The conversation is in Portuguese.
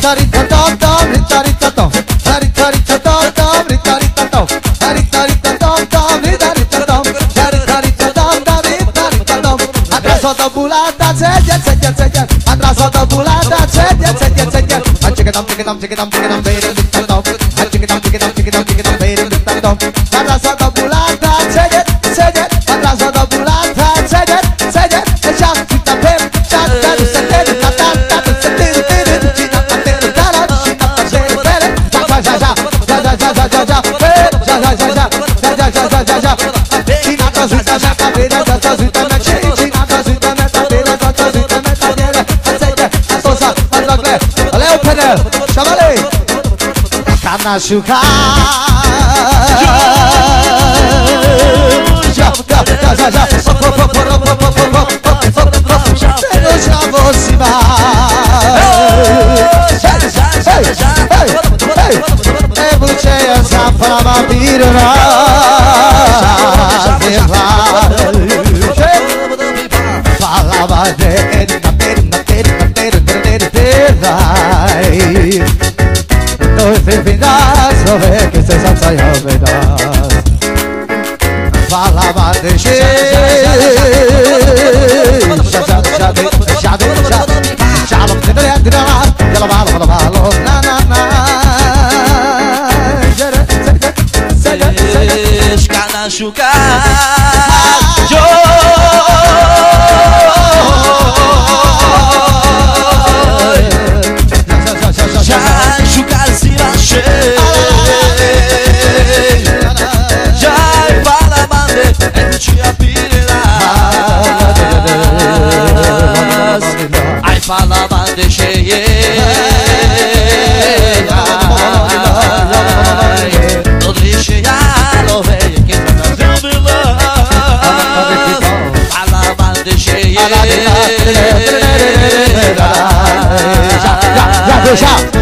Atrasada bulada, cedya, cedya, cedya. Atrasada bulada, cedya, cedya, cedya. Chickadam, chickadam, chickadam, chickadam, baby, chickadam. Chickadam, chickadam, chickadam, chickadam, baby, chickadam. Atrasada bulada, cedya, cedya. Atrasada bulada, cedya, cedya. Já fica bem, já tá no setembro, tá no setembro, tira patendo, cara, tira patendo, pera, já, tira a cozinha na cabeça, já tá zuita na cheia, tira a cozinha na cabeça, já tá zuita na cadeira, a tosa, a droga, olha o Penel, chama ali, cana chuca, já, eu já vou se Ebucheia sa fama pirana falava de no se findas no ve que se salsa falava de Cana chuca, já chucar se achei, já fala mande, é tia pirena, ai fala mande cheia, todo cheia lo veio que tá fazendo fala mande cheia, já